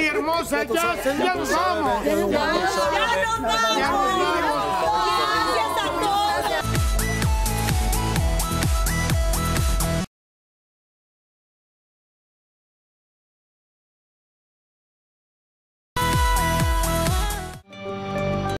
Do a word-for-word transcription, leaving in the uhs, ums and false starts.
hermosa, ya, ya nos vamos. Ya nos vamos. ¡Ya nos vamos!